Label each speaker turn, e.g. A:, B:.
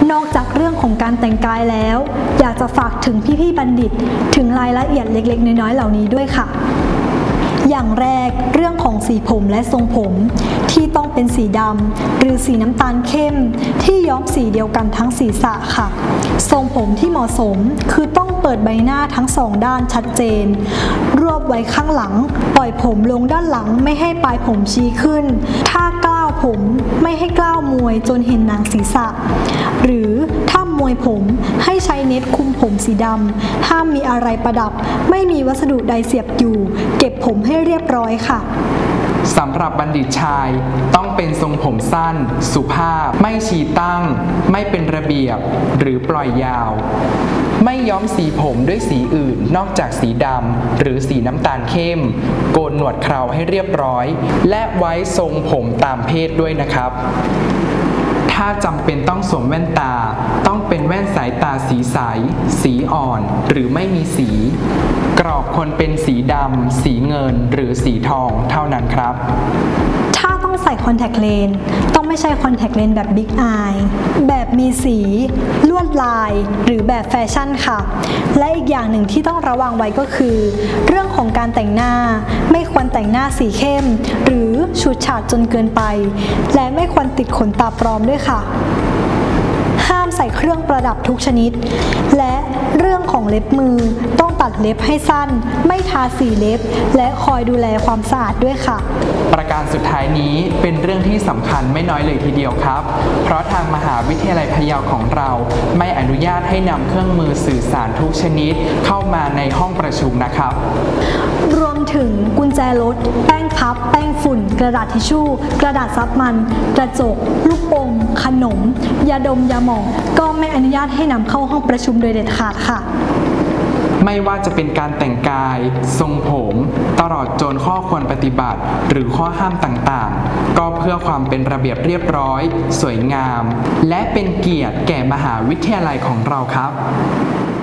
A: นอกจากเรื่องของการแต่งกายแล้วอยากจะฝากถึงพี่ๆบัณฑิตถึงรายละเอียดเล็กๆน้อยๆเหล่านี้ด้วยค่ะอย่างแรกเรื่องของสีผมและทรงผมที่ต้องเป็นสีดำหรือสีน้ำตาลเข้มที่ย้อมสีเดียวกันทั้งศีรษะค่ะทรงผมที่เหมาะสมคือต้องเปิดใบหน้าทั้งสองด้านชัดเจนรวบไว้ข้างหลังปล่อยผมลงด้านหลังไม่ให้ปลายผมชี้ขึ้นถ้ากล้าวผมไม่ให้กล้าวมวยจนเห็นหนังศีรษะหรือถ้ามวยผมให้ใช้เน็ตคุมผมสีดำห้ามมีอะไรประดับไม่มีวัสดุใดเสียบอยู่เก็บผมให้เรียบร้อยค่ะ
B: สำหรับบัณฑิตชายต้องเป็นทรงผมสั้นสุภาพไม่ชี้ตั้งไม่เป็นระเบียบหรือปล่อยยาวไม่ย้อมสีผมด้วยสีอื่นนอกจากสีดำหรือสีน้ำตาลเข้มโกนหนวดเคราให้เรียบร้อยและไว้ทรงผมตามเพศด้วยนะครับถ้าจำเป็นต้องสวมแว่นตาต้องเป็นแว่นสายตาสีใสสีอ่อนหรือไม่มีสีกรอบควรเป็นสีดำสีเงินหรือสีทองเท่านั้นครับ
A: ถ้าต้องใส่คอนแทคเลนส์ต้องไม่ใช่คอนแทคเลนส์แบบบิ๊กอายแบบมีสีลวดลายหรือแบบแฟชั่นค่ะและอีกอย่างหนึ่งที่ต้องระวังไว้ก็คือเรื่องของการแต่งหน้าไม่ควรแต่งหน้าสีเข้มหรือฉูดฉาดจนเกินไปและไม่ควรติดขนตาปลอมด้วยค่ะห้ามใส่เครื่องประดับทุกชนิดและเรื่องของเล็บมือต้องตัดเล็บให้สั้นไม่ทาสีเล็บและคอยดูแลความสะอาดด้วยค่ะ
B: ประการสุดท้ายนี้เป็นเรื่องที่สำคัญไม่น้อยเลยทีเดียวครับเพราะทางมหาวิทยาลัยพะเยาของเราไม่อนุญาตให้นำเครื่องมือสื่อสารทุกชนิดเข้ามาในห้องประชุมนะครับ
A: รวมถึงกุญแจรถแป้งพับแป้งฝุ่นกระดาษทิชชู่กระดาษซับมันกระจกลูกอมขนมยาดมยาหม่องก็ไม่อนุญาตให้นำเข้าห้องประชุมโดยเด็ดขาดค่ะ
B: ไม่ว่าจะเป็นการแต่งกายทรงผมตลอดจนข้อควรปฏิบัติหรือข้อห้ามต่างๆก็เพื่อความเป็นระเบียบเรียบร้อยสวยงามและเป็นเกียรติแก่มหาวิทยาลัยของเราครับ